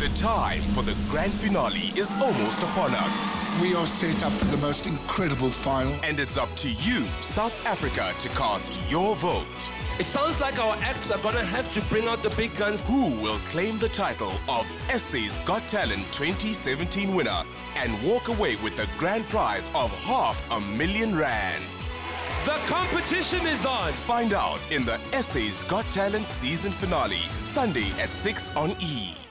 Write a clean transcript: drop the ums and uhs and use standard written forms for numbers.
The time for the grand finale is almost upon us. We are set up for the most incredible final. And it's up to you, South Africa, to cast your vote. It sounds like our acts are gonna have to bring out the big guns. Who will claim the title of SA's Got Talent 2017 winner and walk away with the grand prize of R500,000? The competition is on. Find out in the SA's Got Talent season finale, Sunday at 6 on E!